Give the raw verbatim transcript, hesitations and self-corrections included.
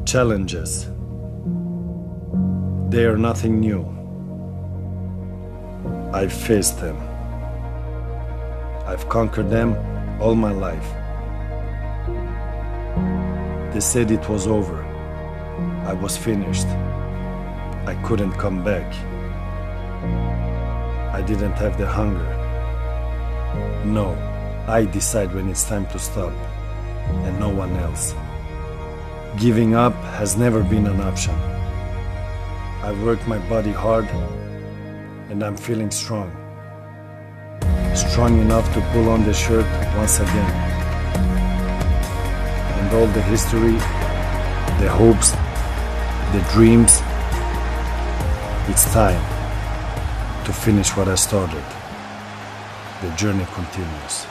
Challenges. They are nothing new. I've faced them. I've conquered them all my life. They said it was over. I was finished. I couldn't come back. I didn't have the hunger. No, I decide when it's time to stop, and no one else. Giving up has never been an option. I've worked my body hard, and I'm feeling strong. Strong enough to pull on the shirt once again. And all the history, the hopes, the dreams, it's time to finish what I started. The journey continues.